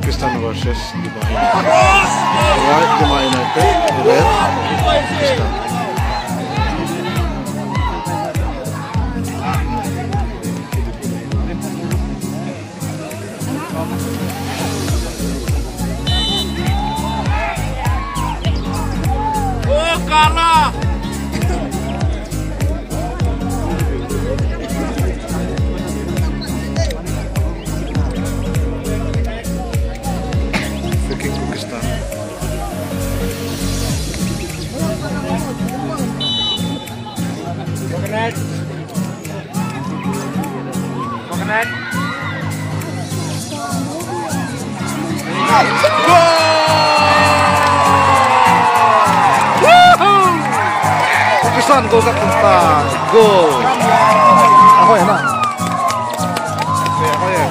Pakistan versus Dubai. White Dubai United, red Pakistan. Oh, kalah. Pakistan. Coconut. Coconut. Pakistan gol kat tempat. Gol. Apa ya nak? Apa ya?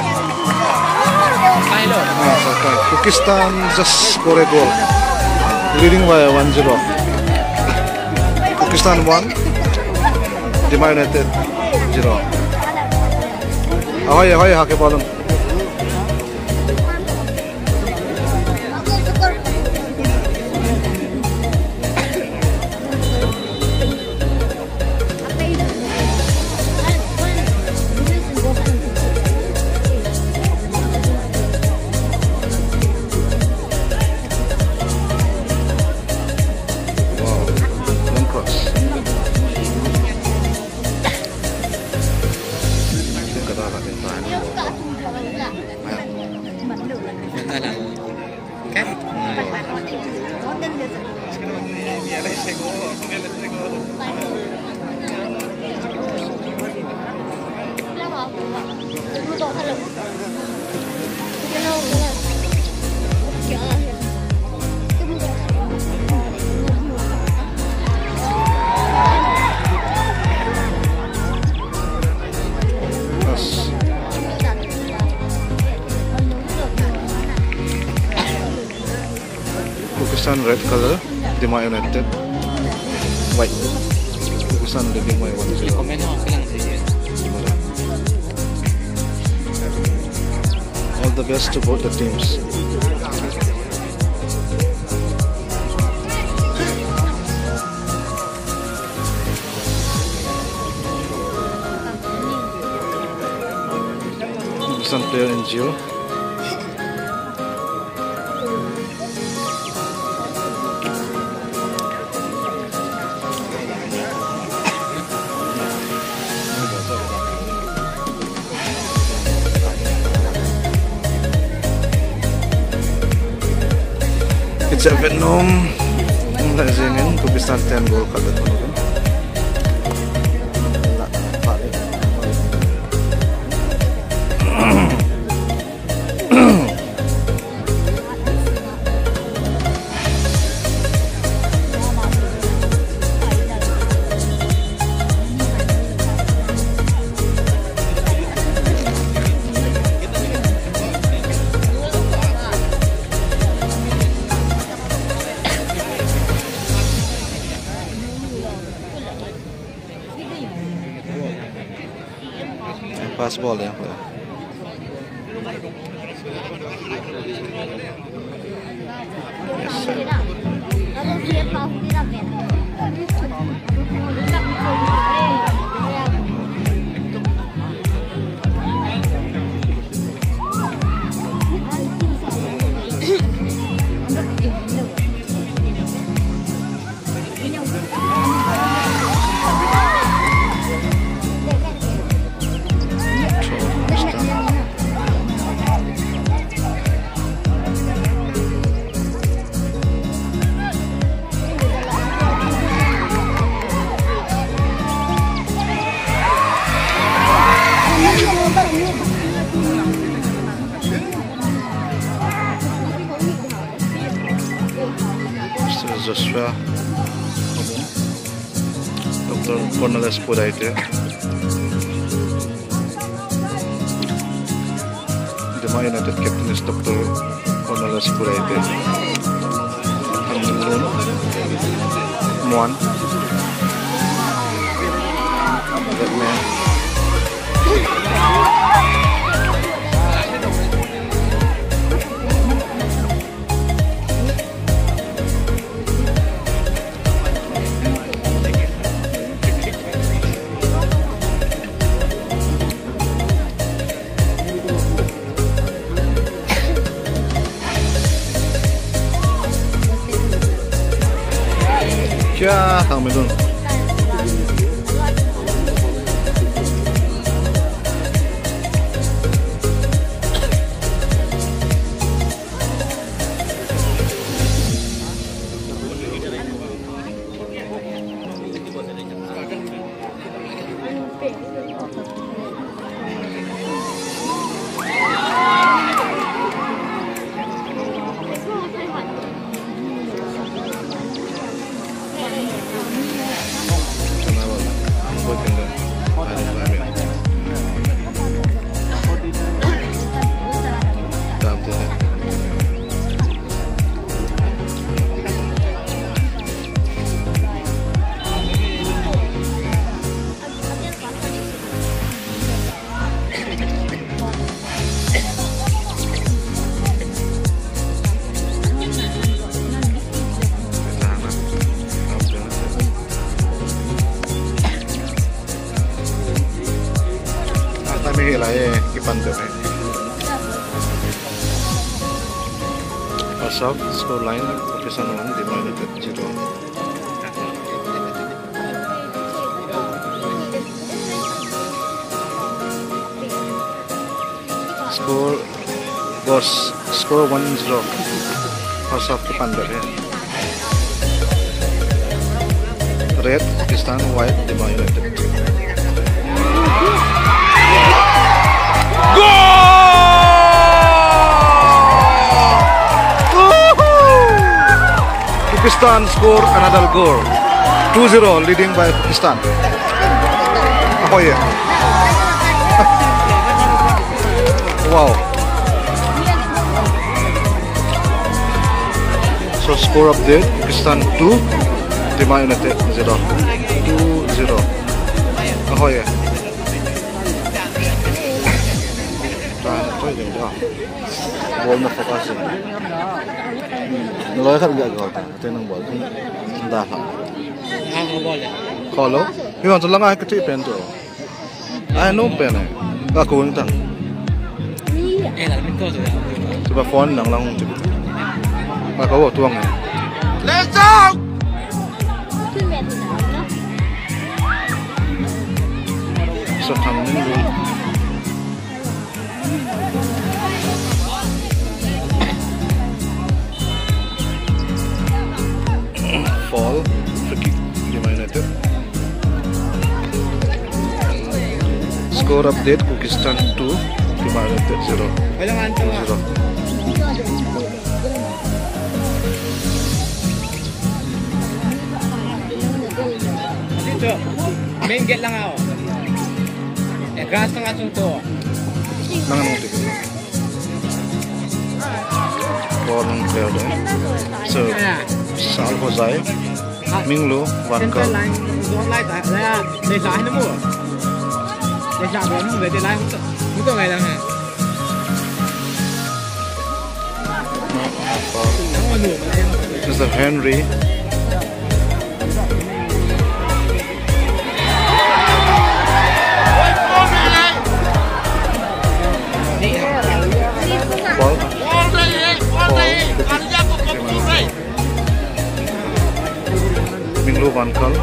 Pakistan just score a goal, leading by 1-0. Pakistan 1, Dubai United 0. Ahoy, hake bolon. Pakistan red color, Dubai United white. Pakistan leading by 1-0. All the best to both the teams. Pakistan player in Geo. Kejap Vietnam melazingin Pakistan 10 gol kat depan. Pass ball ya. Joshua Dr. Cornelis Pudaite, Dubai United captain is Dr. Cornelis Pudaite, Muan, that man. thằng mình luôn. May hilay kipandor First half scoreline Pakistan 1 Dima United 0. Score 1-0 First half kipandor Red Pakistan, white Dima United. Pakistan score another goal. 2-0 leading by Pakistan. Oh yeah. Wow. So score update, Pakistan 2, Dima United 0. 2-0. Oh yeah. Ball na focus ya. Nalay kan gak gol. Ito yung ball. Sanda ka. Kolo? Yung ito lang ay kati pen to. Ay no pen eh. Gagawin tang. Coba phone lang lang tipo. Magawa tuwang eh. Let's go! So kami dulu. Fall, free kick, Dima United. Score update, Pakistan 2, Dima United 0. 0. Dito, main gate lang ako. Gas na nga to. Nangan mo dito. Ball ng player doon. So, Sal Hosai, Minglu, Vankal. Doon lại tại là để trái nó mua. Để trái nó về để lại không có ngày đâu nè. Mr. Henry. Ball. Minglu Vankal.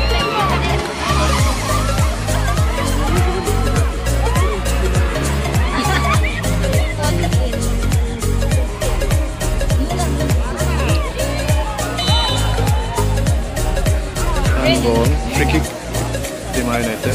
Handball, free kick, Dima United.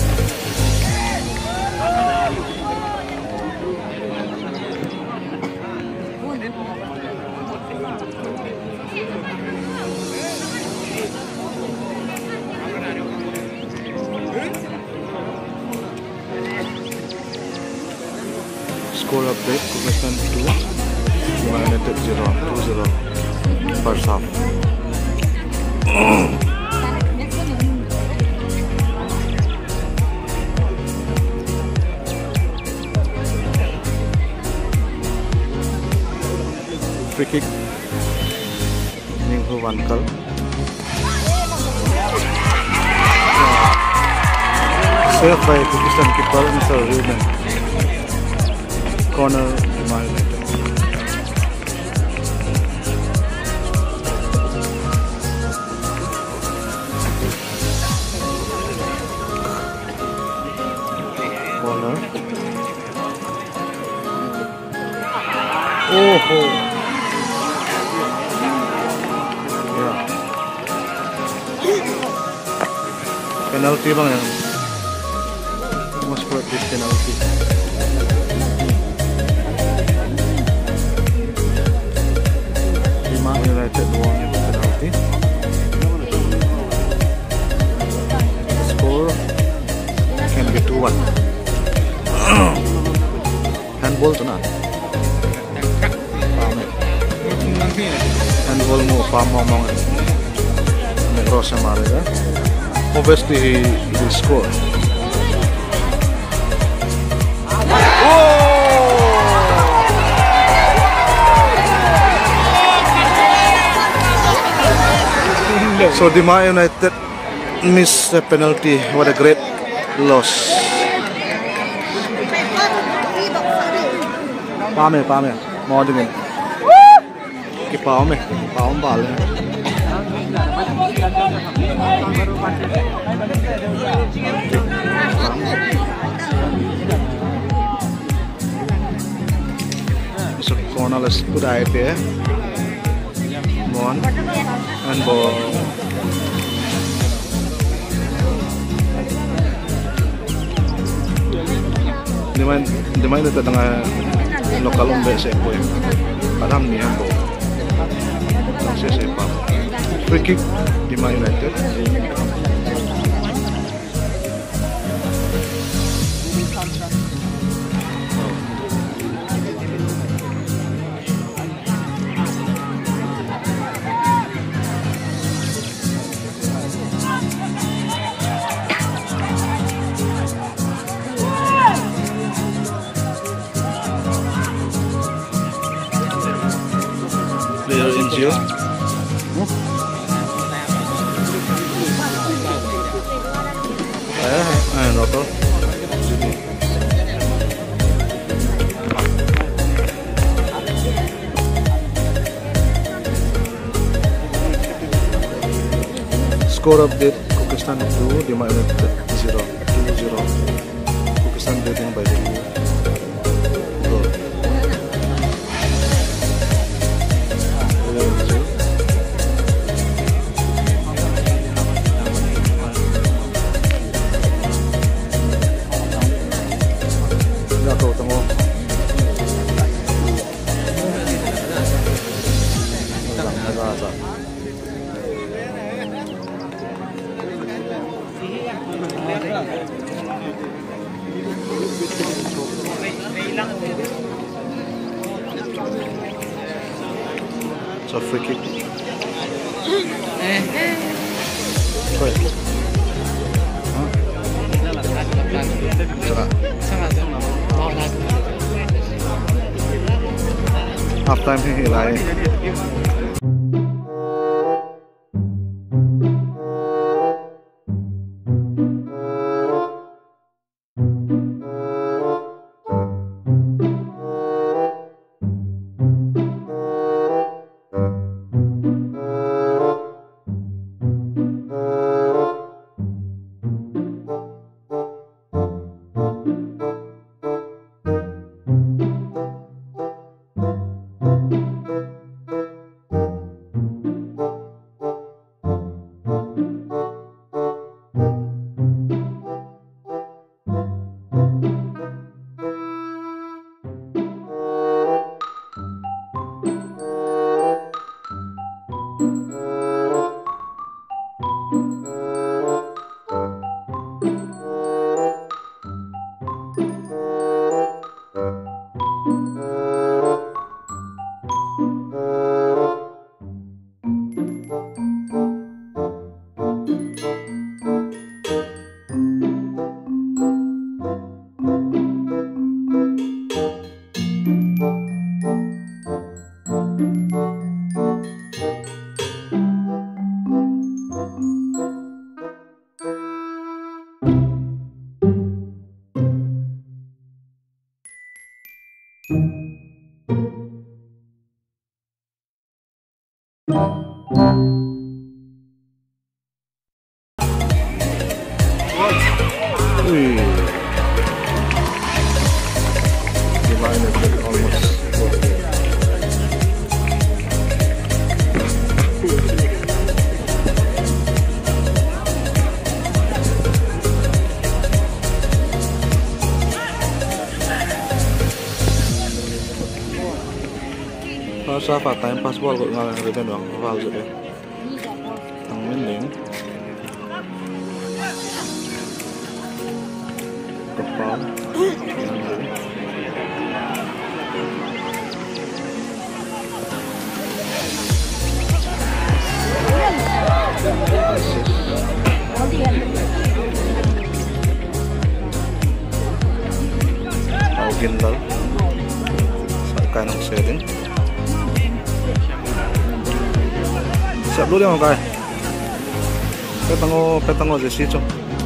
Score update, Pakistan 2, Dima United 0, 2-0, first half. Free kick, Minglu Vankal. Saved by Pakistan keeper Mr. Ruben. Corner Dima United. Oh. Ya. Penalti bang ya. Most for this penalty. United won the penalty. Score can be 2-1. Handball tu na. Handball mo pamomong. Negros sa Marega. Obviously he scored. So Dima United missed the penalty. What a great loss. Pame, mau dengan. Kipaume, paum bal. So cornerless good idea. One and ball. Di mana itu tengah lokal umbe sepo ya. Padam ni handball. Saya sepa. Free kick di Man United. Player injured. Rotor. Score update: Kukistan 2, Dima United 0, 2-0. Kukistan leading by 2 goal. So free kick. Half time hihilain. United almost scored again. Sa phạt time pass ball của người bên đường vào giữa đây thằng Minh Lính cặp bóng Gendal saat ng setting. Siap dulu dia kai. Petango je situ.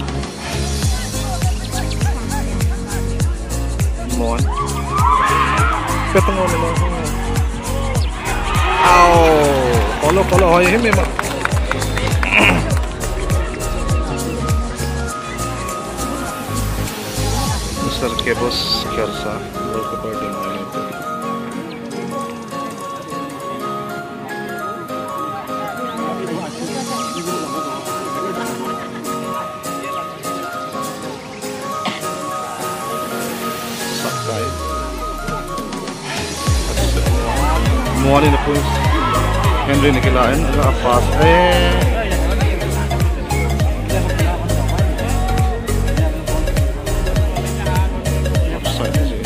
Mohon. Petango ni mo. Kalau hoy himi ma. Mr. Kebos Kersa goalkeeper di United. Mohon ini pun Henry nikilain agak pas. Offside sih.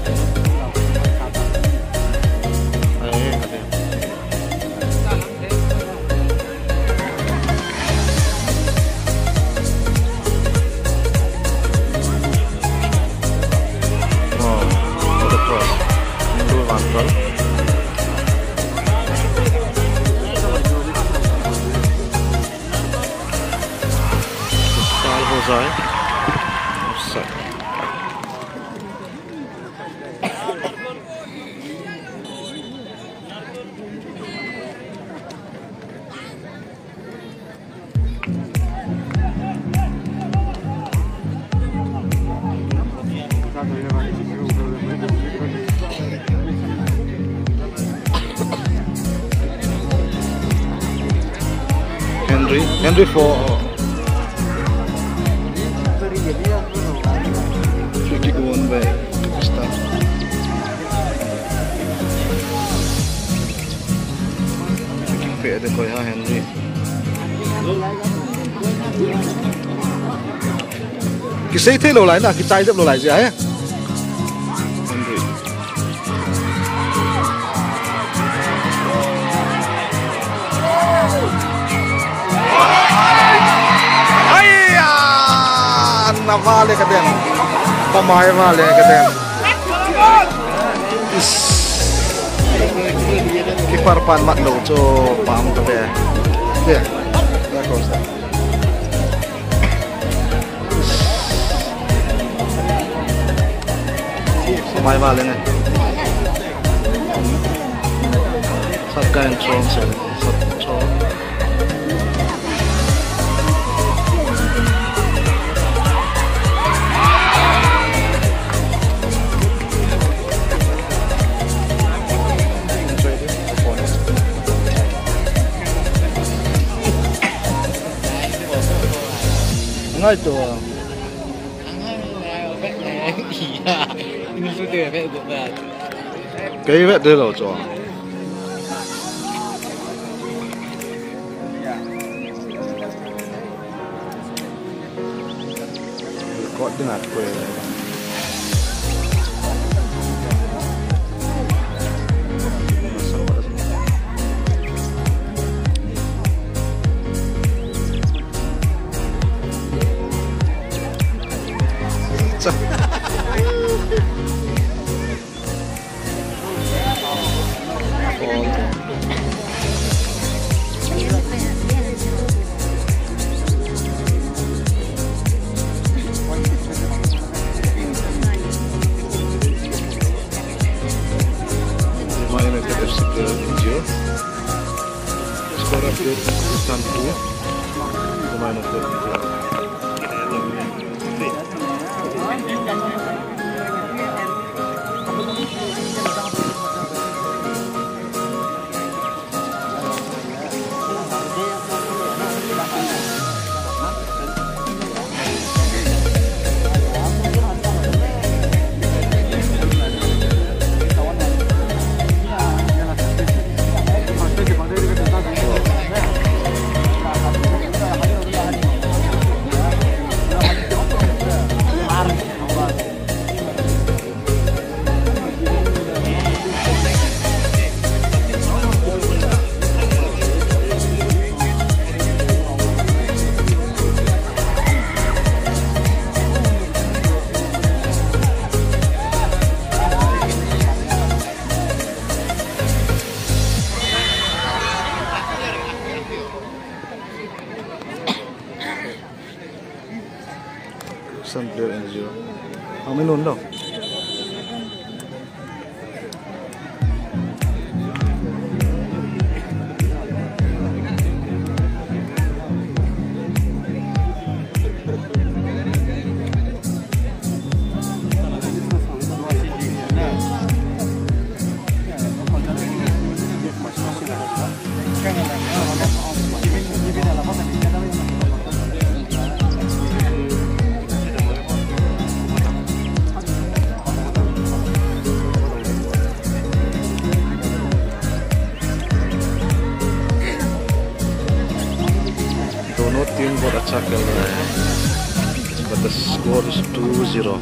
Oh, ada cross. Itu mantul. Offside. Henry for free kick won by Pakistan. Free kick पे देखो यहाँ Henry. किसे थे लो लाइन ना कि चाय जब लो लाइन जाए Henry. Vale katanya, pemain vale katanya. Kiper pan mat lo, so paham katanya. Ya, dah kosa. Pemain vale ni. Satu yang strong sih, satu strong. Ngay tu. Iya. Ini sudah vet berat. Kayak vet dia loh tu. Kau dengar kau. Skor update Pakistan 2 pemain update Kami nun daw. Dono team got attack but the score is 2-0.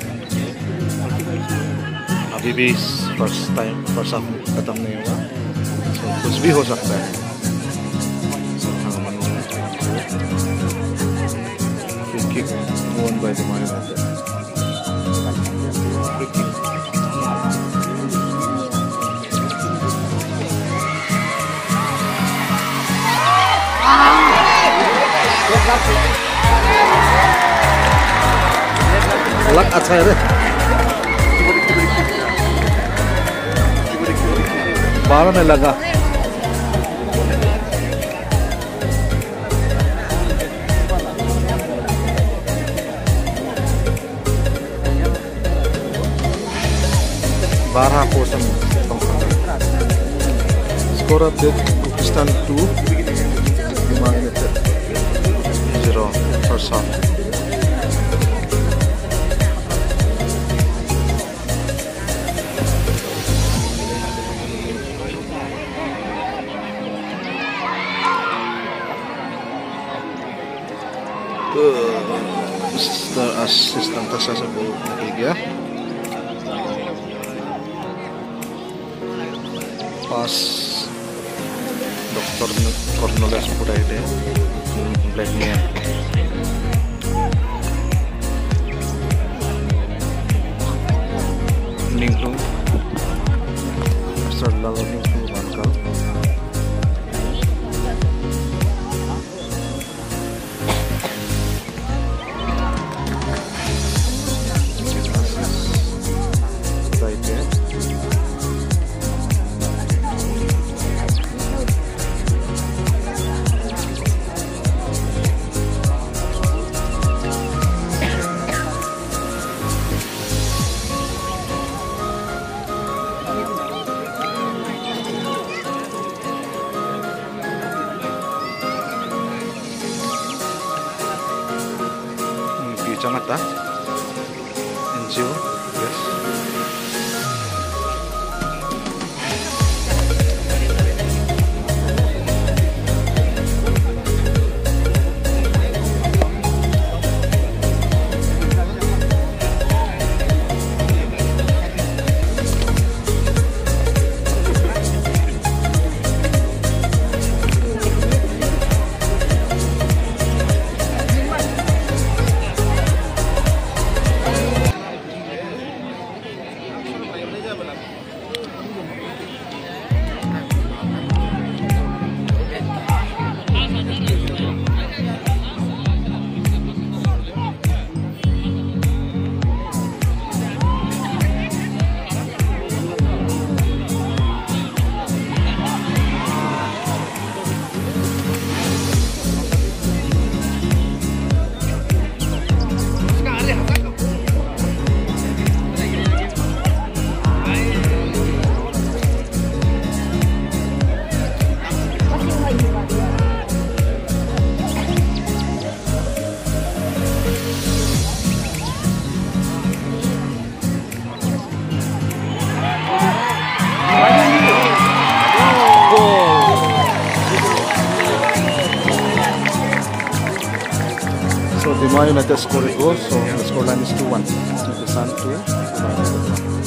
Habibis first half खत्म नहीं हुआ, so कुछ भी हो सकता है. Free kick won by the Man United. Free kick. Luck अच्छा है रे. बारों में लगा. बारह कोसम. Score update Pakistan 2 Man United 0 first half. Mr. Assistant sa buong nabigya. Pas Dr. Cornelius Puraide blacknya. Ninglu Mr. Lalu Ninglu Bangkal. Sangat ah, NGO, yes. So the Man United scored a goal, so the scoreline is 2-1. The Sun 2, Man United 1.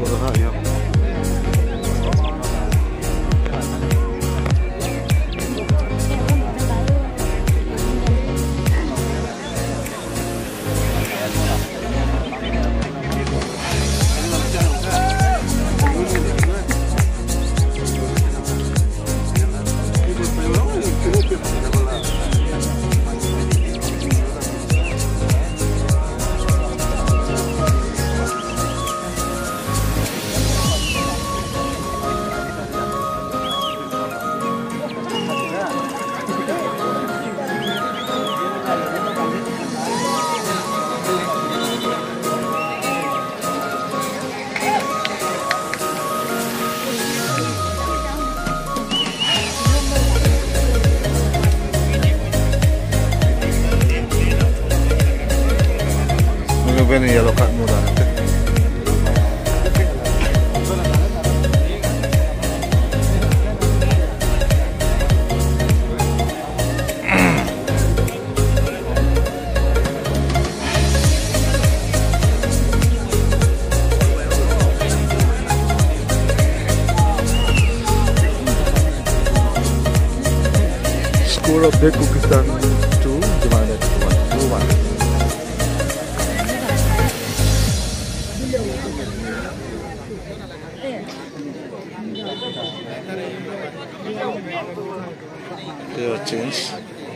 Bahaya. Ini yellow card murah. Score of Uzbekistan 2 divided to 1. They are changed.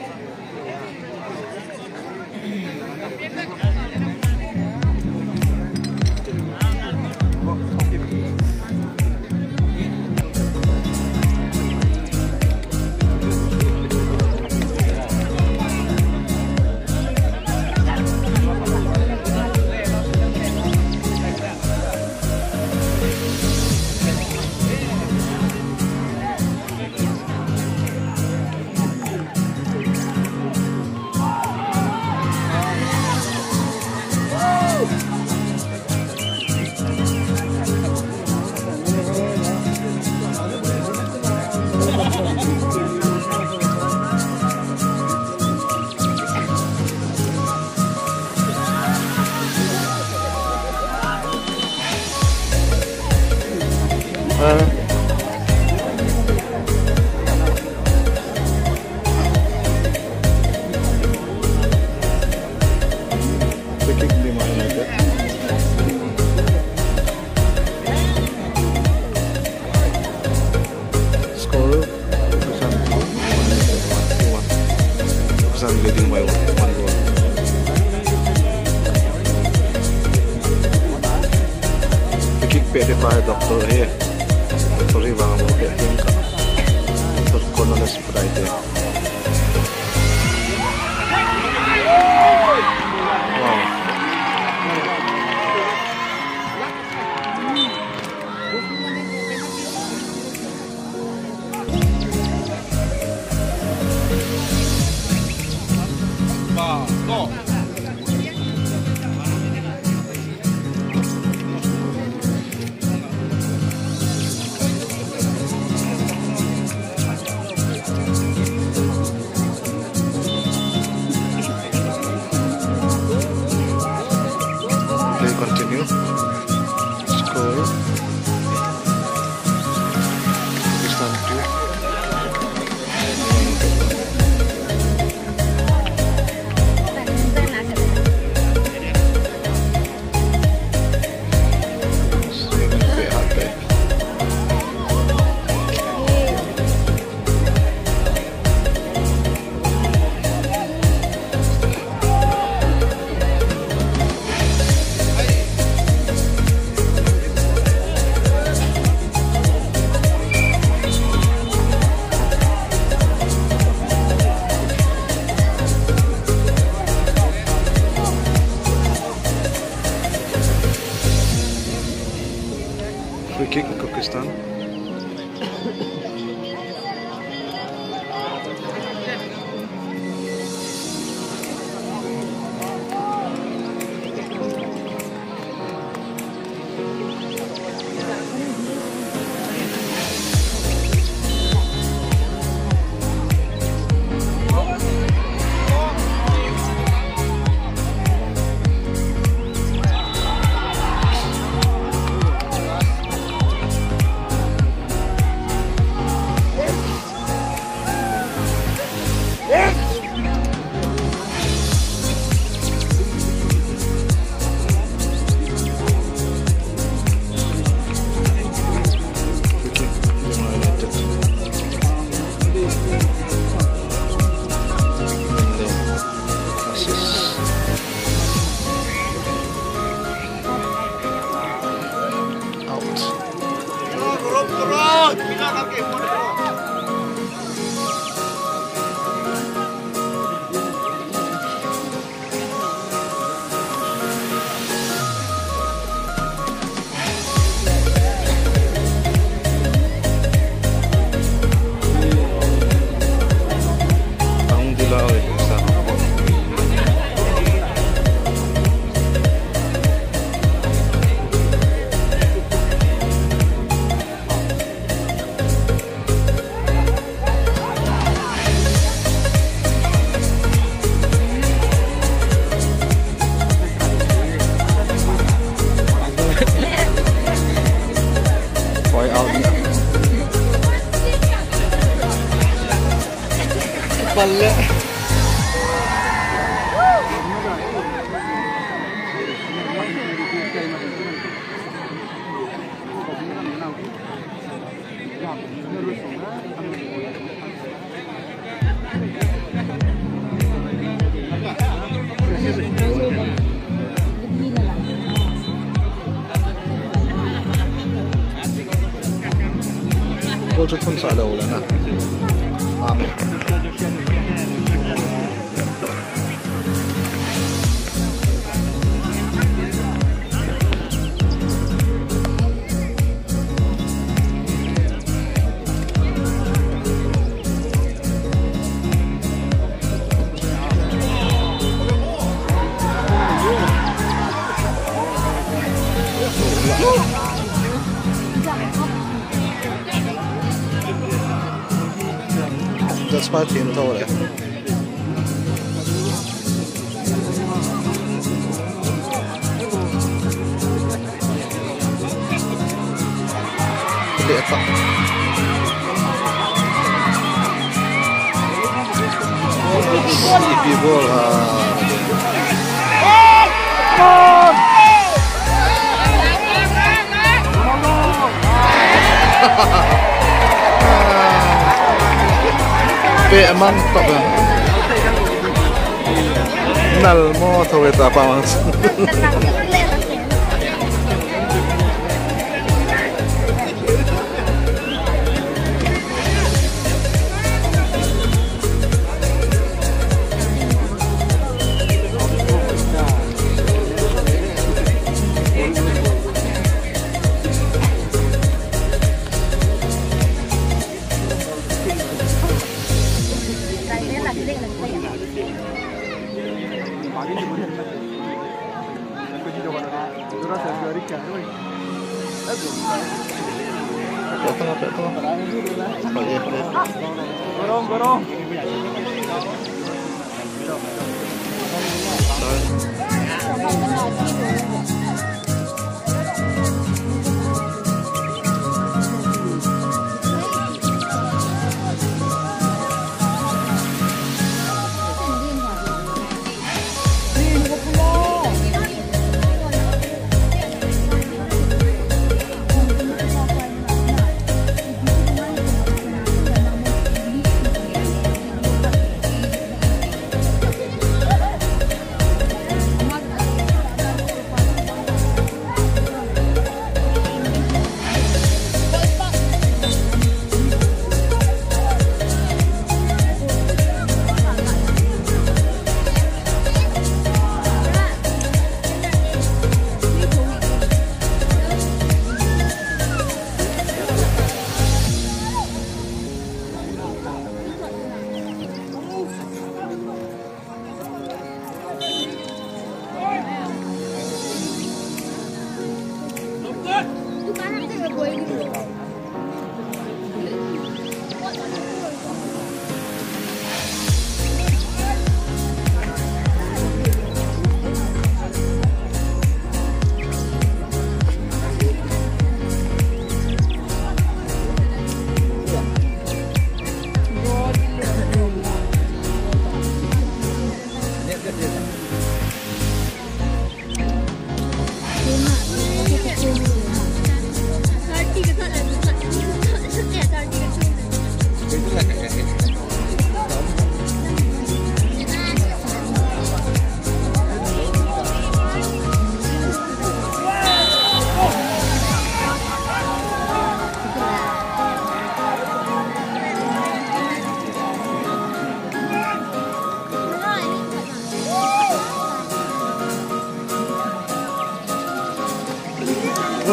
Leading by 1 goal. The kick pwede pa Dr. here. Sorry bang mo kaya ka. Dr. Cornelius Friday. Wow. Go. Play continue. Score. Uzbekistan 2. Free kick Uzbekistan. Ang dilaw eh. Isa. Try out niya. Pala. Wajud pun sa alaw na. Amin. That's my team thôi đấy. Để tặng. People emang top ya. Nal mo Toyota pa mang. Gorong.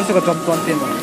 是个装电的。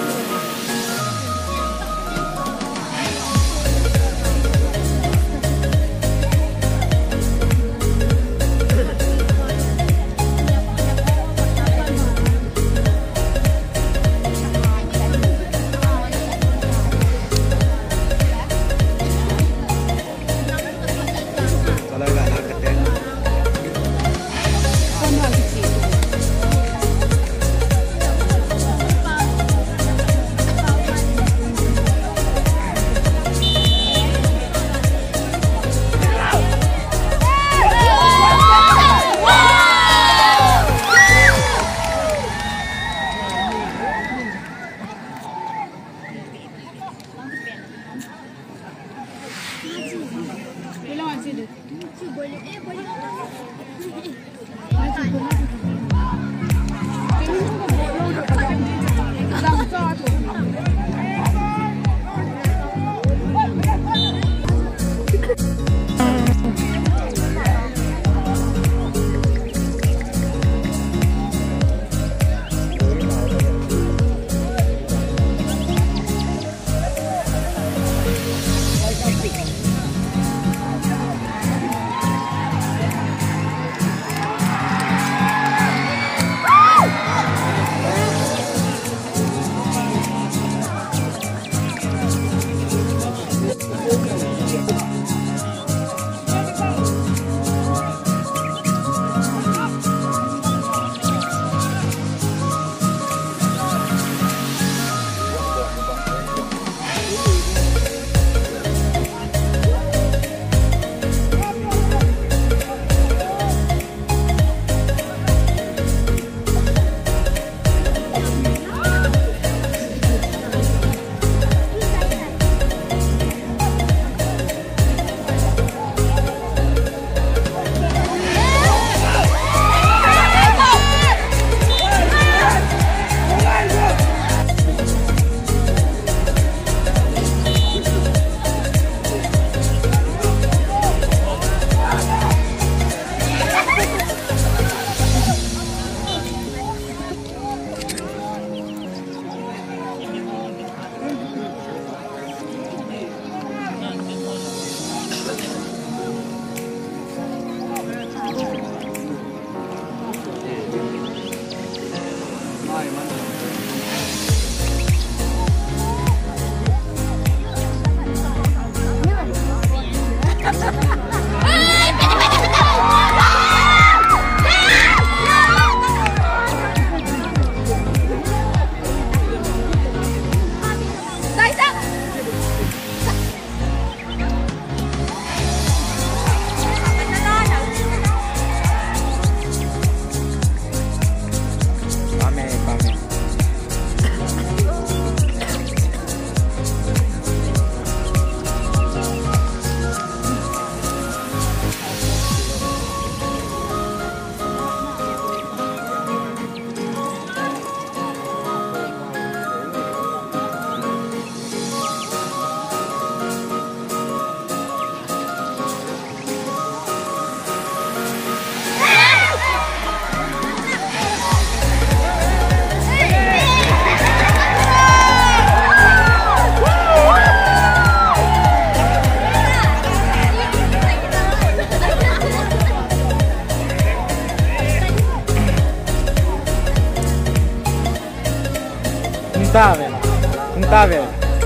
Entah, velho.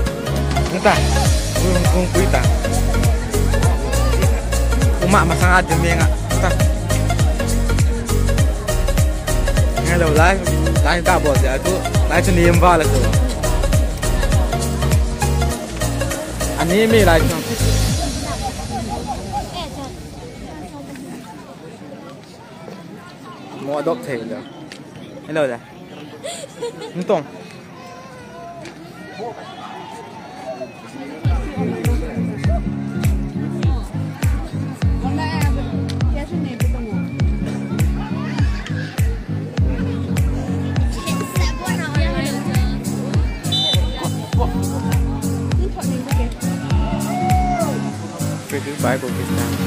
Entah. Kung kuita. Umak masang aja menga. Entah. Hello, live tak bos ya tu. Live tu ni embal tu. Anime live tu. Mau adopt tu. Hello dah. Untung. Bye của Việt Nam.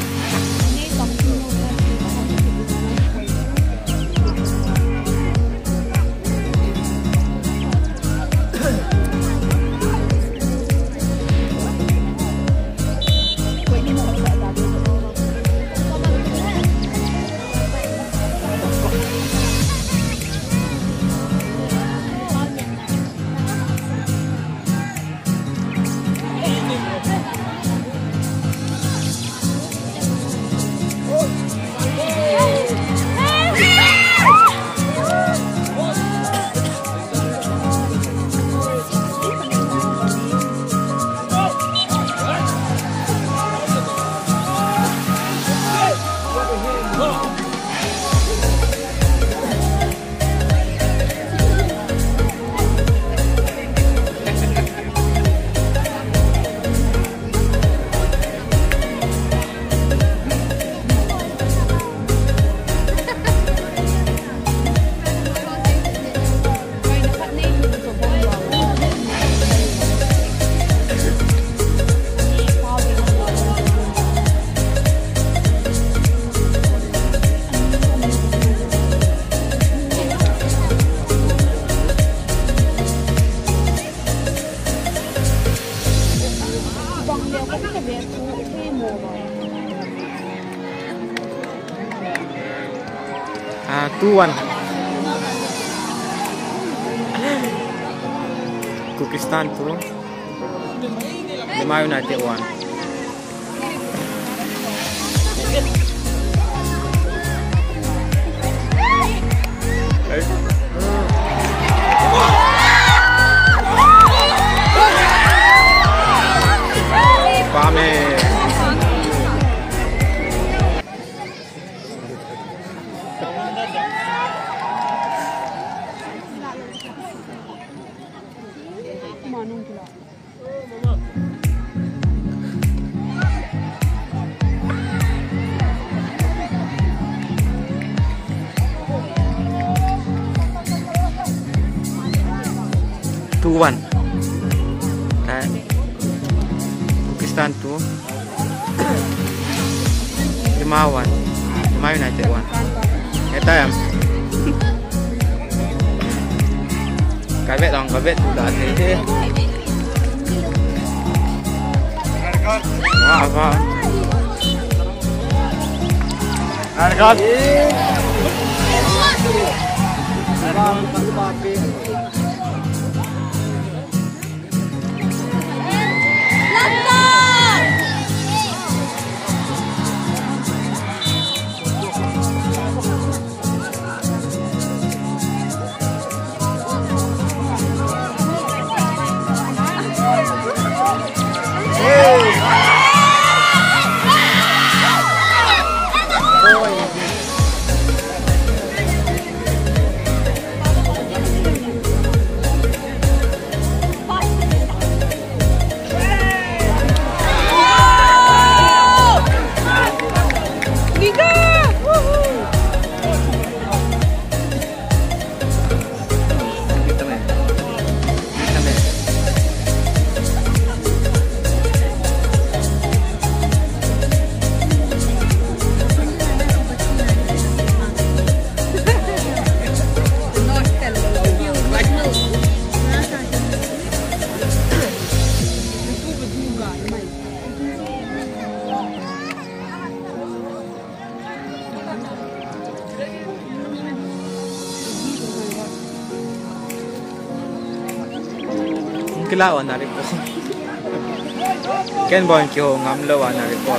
2-1. Kyrgyzstan 2. Lima United 1. Pame. Tuan. Kan. Kyrgyzstan 2. 5-1. 5 United 1. Eta em. Cái vết tụi đã thấy thế. Wow, wow. Argot. Kilawan na rin po. Ken bon kyo ngam lawan na rin po.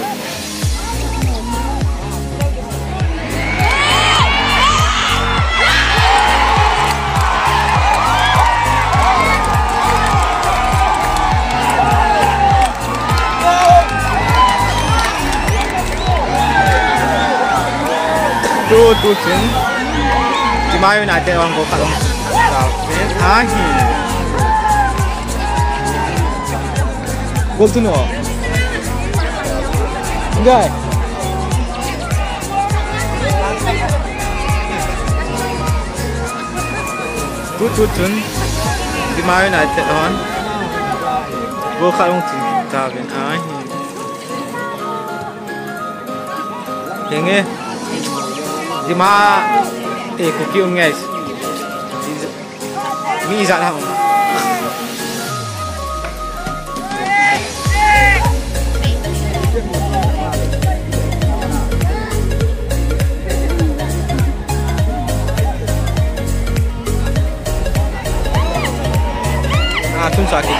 Two chin. Lima United orang ko kalong. Ahin. Gol tu no. Enggak. Tutun. Di mana United on? Gol kalong tu. Davin. Yang di mana? Kukium guys. Ini izat lah. Tun sakit.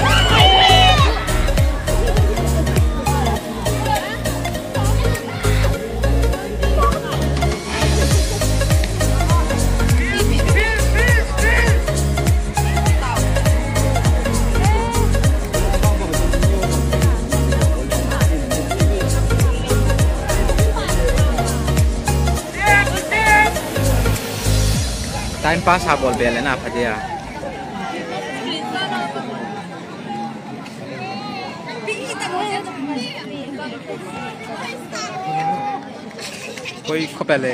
Time pass habol bela na padia. Koi ko pele.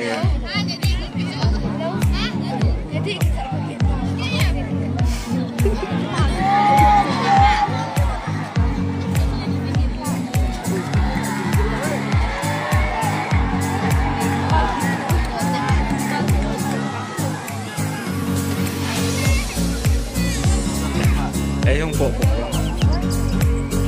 Yung po.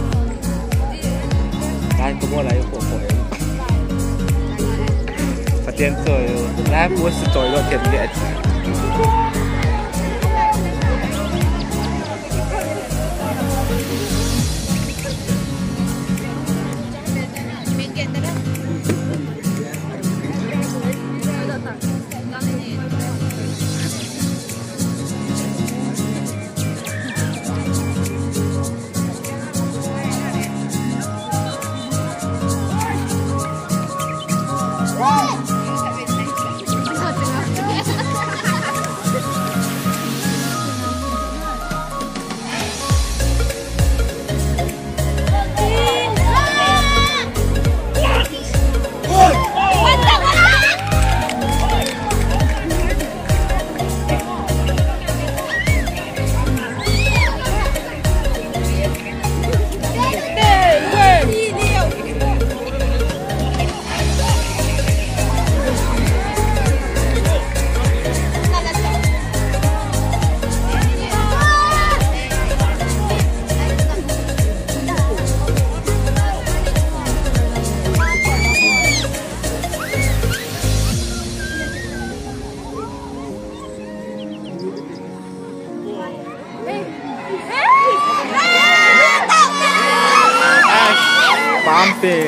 Kahit ko wala yung po. 点左右，来50左右点点。Pampe.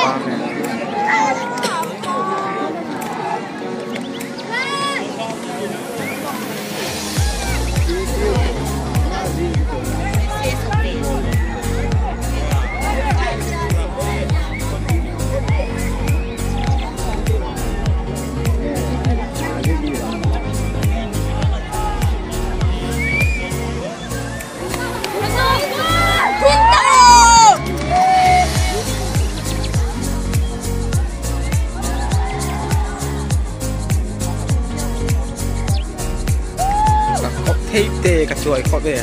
Tape deh kecuali kok deh.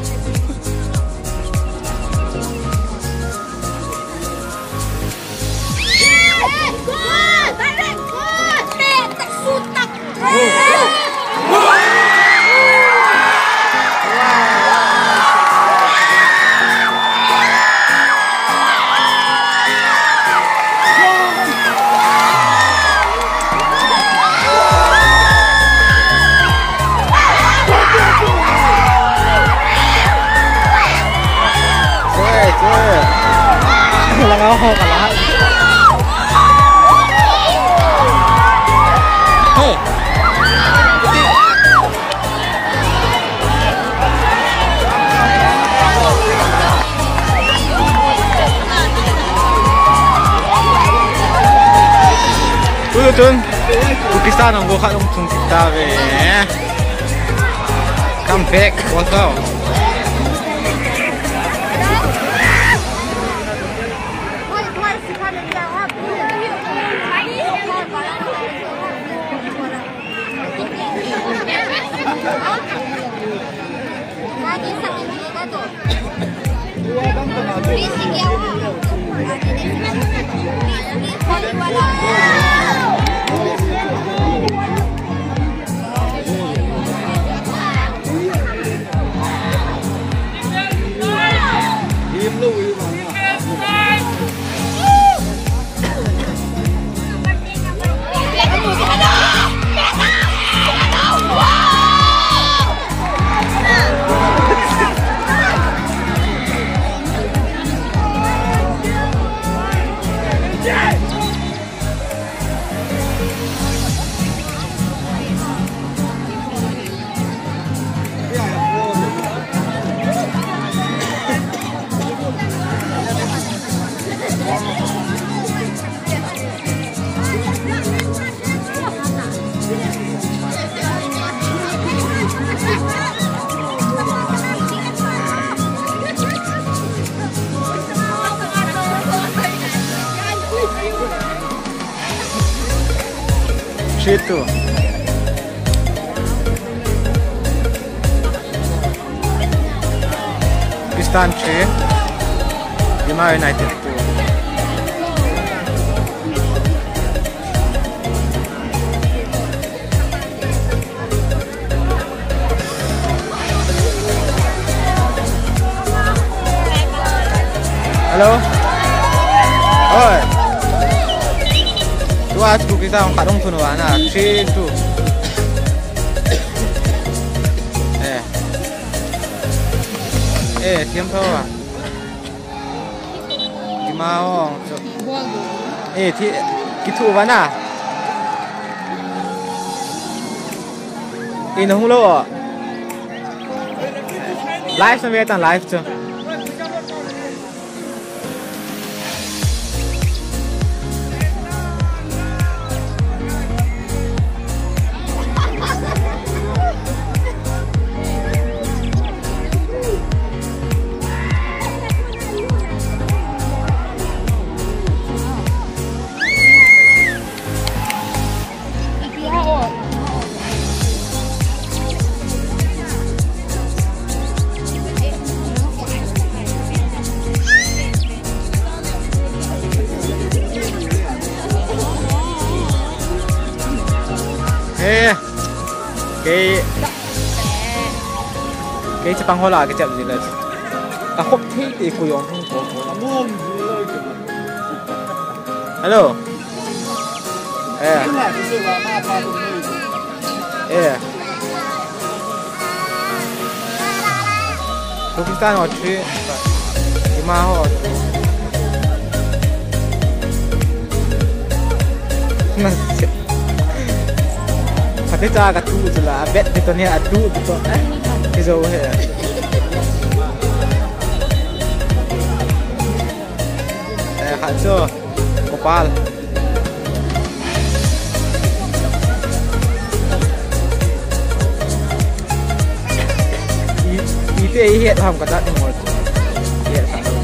Lang ako kalahat. Hey. Udah tuh, lukisan yang gua kalau langsung kita come back, what's up? Situ. Pakistan 3, Bima United 2. Halo. Oi. Dua kita kadung tunu ana 3, 2. Tiêm thôi à? Đi mau. Thì cái thủ vẫn à? Nó không lâu à? Live xong về tặng live chưa? cái Jepang hola cái chậm gì là không thích thì cô dùng không hello Pakistan họ chơi thì mà họ Tapi cakap kat tu je lah, bet kita ni adu betul Is over here. Kat tu, Kopal. Itu hiat ham kata tu mul. Hiat tak tahu.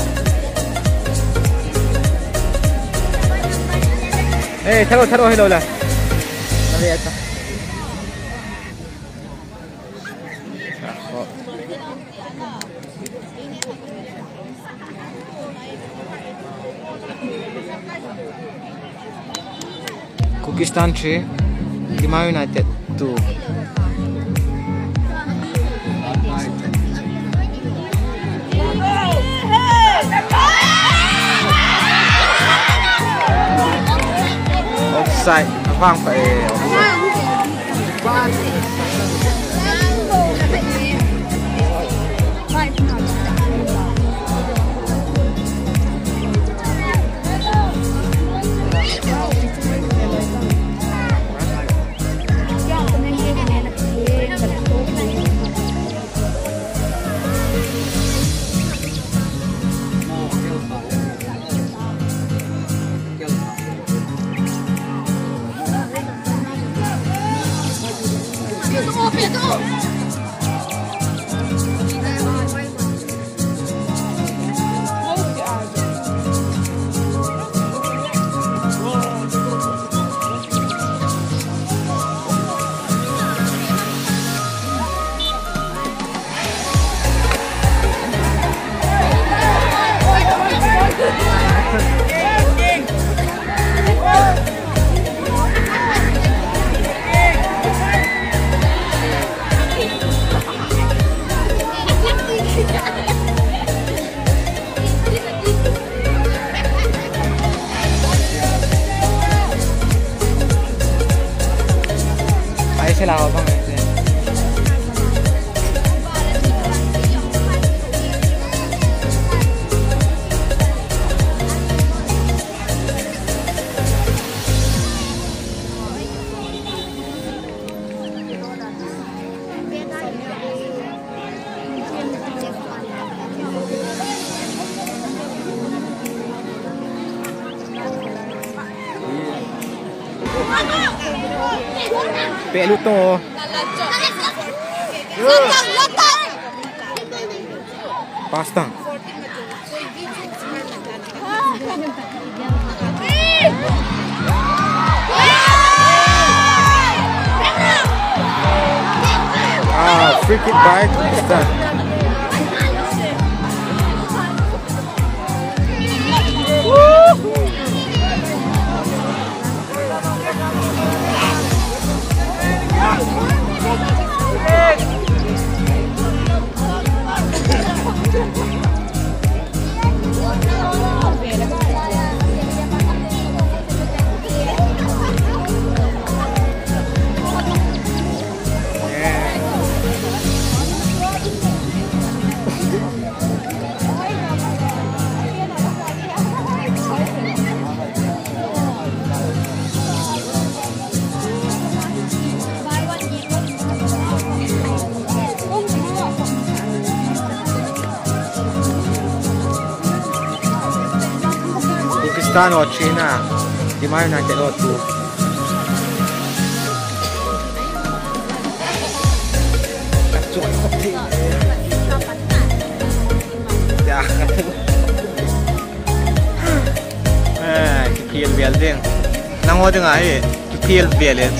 Taruh hello lah. Nanti aja. Kyrgyzstan 3, Lima United 2. Offside, vang phải sẽ lao bang này. Peluto. Pasta. Free kick by Kyrgyzstan. Pakistan or China, di mana United or 2. Ya, kipil building. Nang ada ngai, kipil building.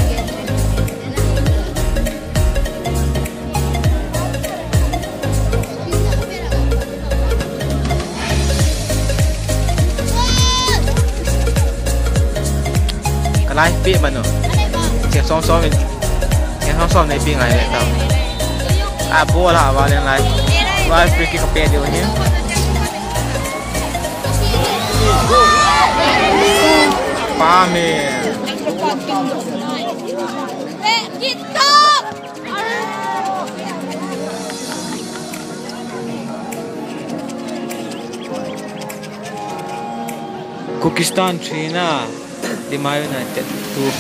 Lai pi mana? Cek som naik pi ngai tau. Bola awal yang lai. Lai free kick ke dia ni. Pamir. Pakistan, China. Di mana United tuh.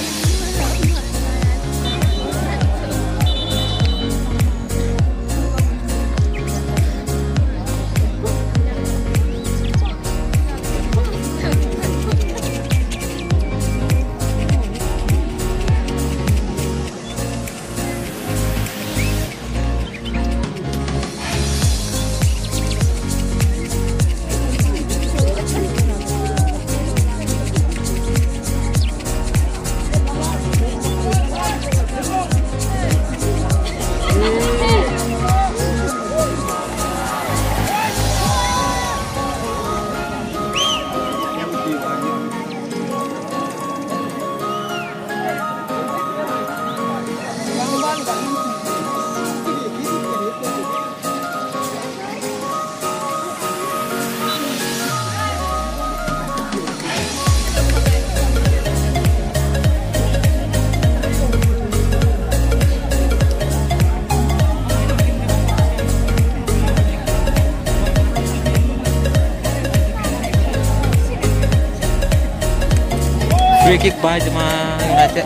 Free kick by Jemaah United.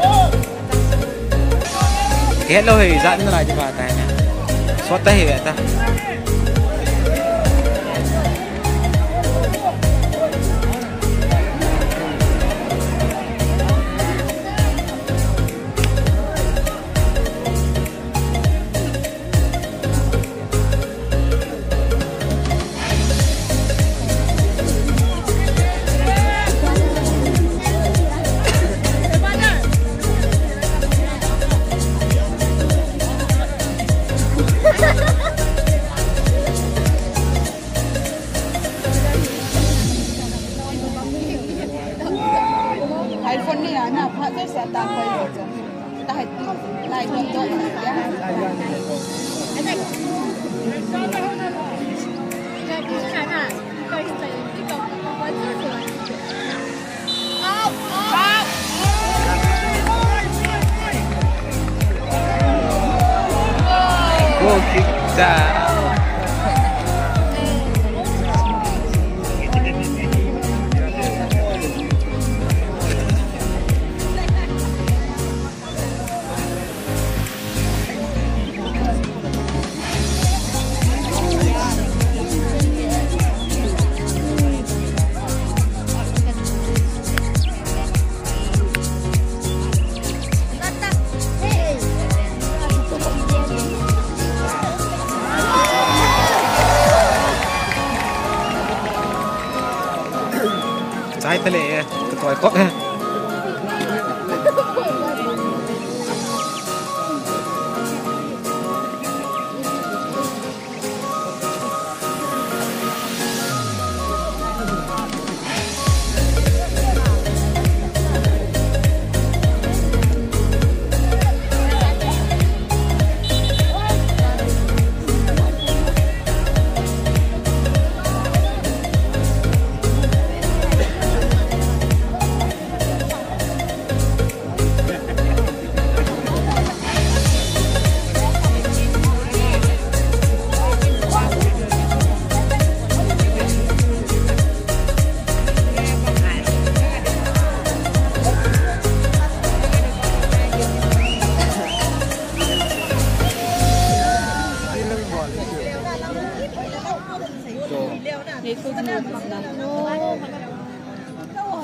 Hello hey, zat na raja bata hai na. Swata hi ta. iPhone ni na pha sai sa ta koi ho cha ta hai lai ton to ya Goal kick. Trái tele ya, ketua kok.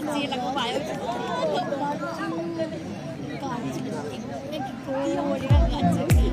gì là không phải còn em cô đi ăn gần chứ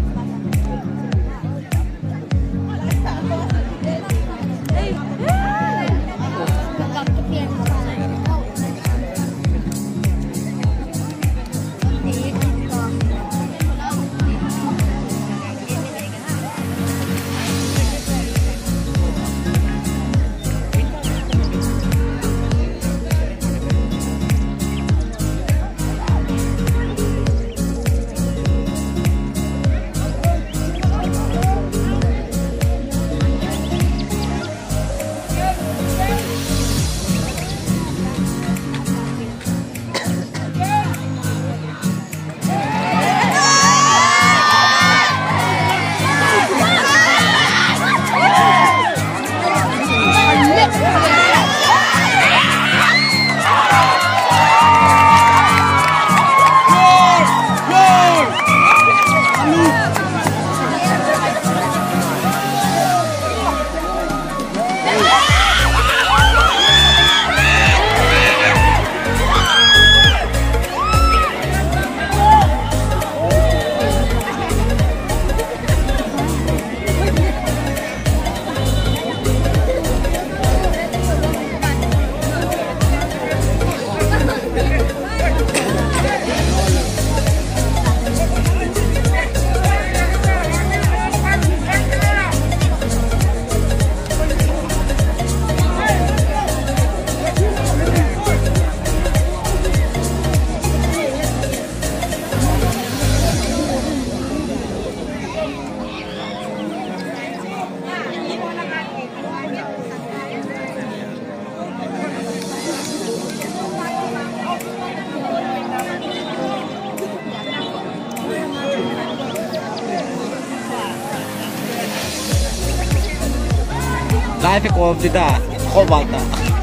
Life ko tidak kok bata.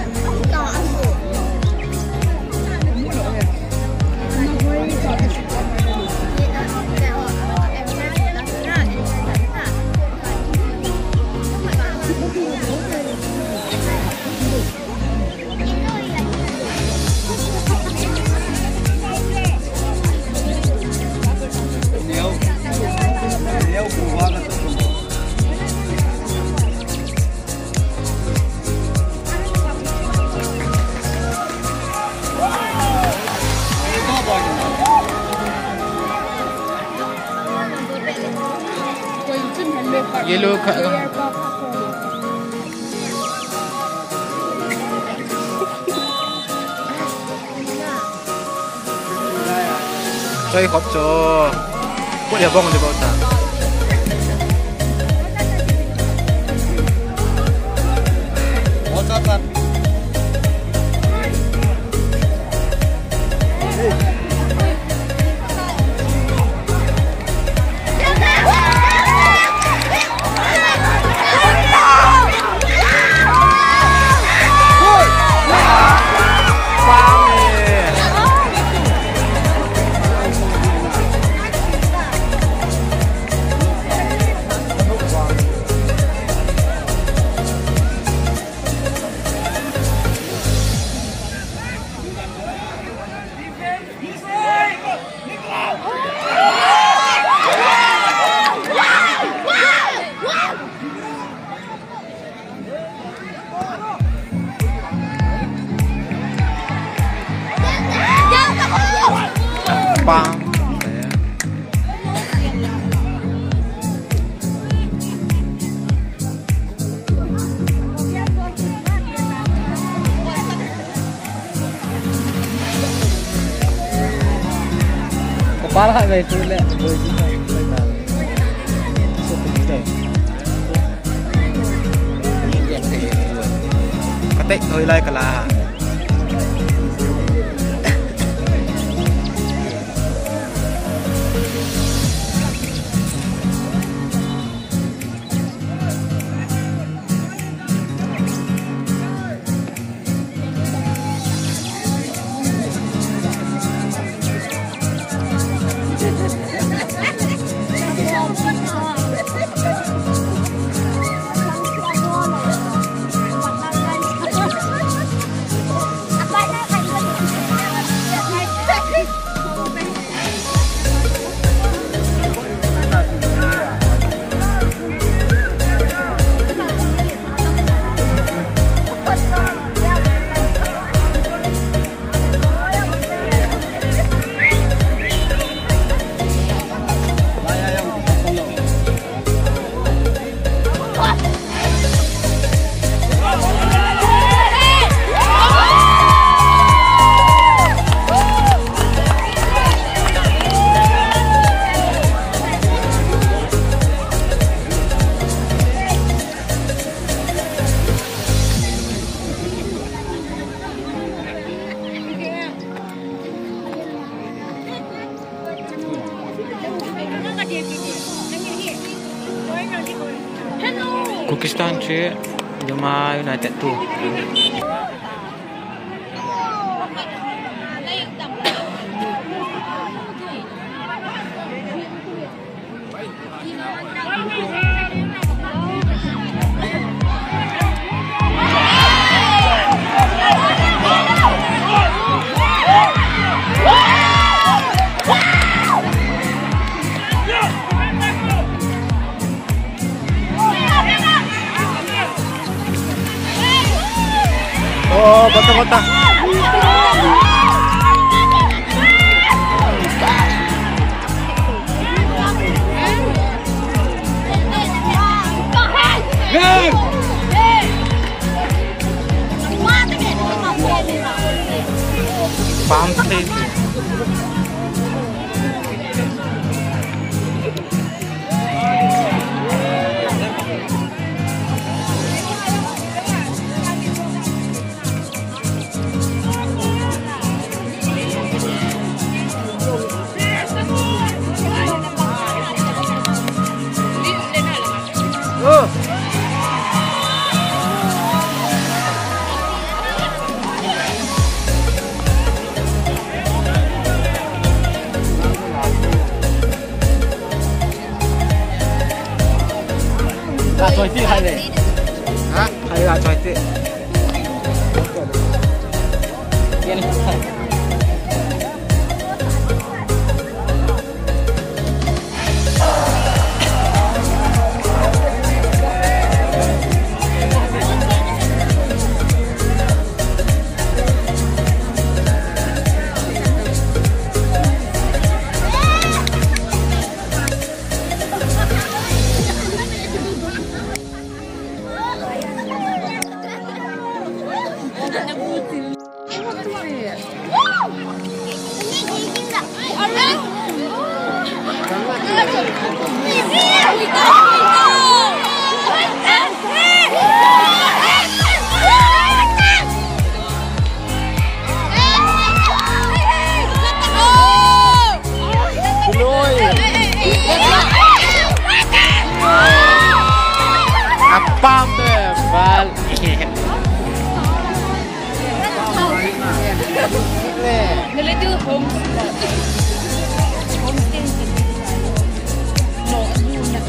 Yellow 저희 겁죠. 꼬리 여봉을 입었다. 어쩌다. Bang. Kepala guys tu le. Ketik hơi lai cả là. Pakistan 3, Jemaah United 2. Oh, bata-bata. Paham sekali. Là choi ti hay này. Hả? Hay là choi ti. Yên. Apa tebal? Nilai tu homestay. Homestay. No, you nak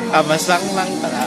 masang lang pala.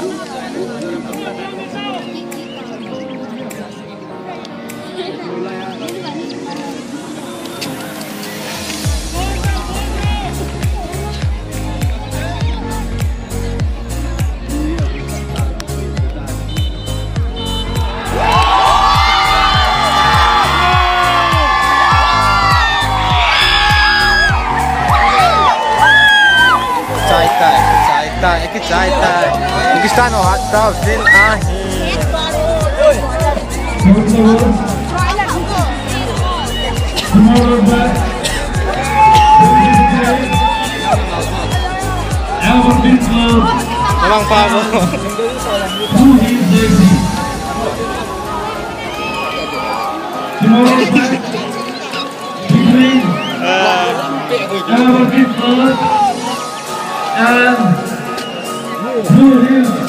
Excited. Cristiano hatta fil akhir. Memang Pablo. And Blue Hills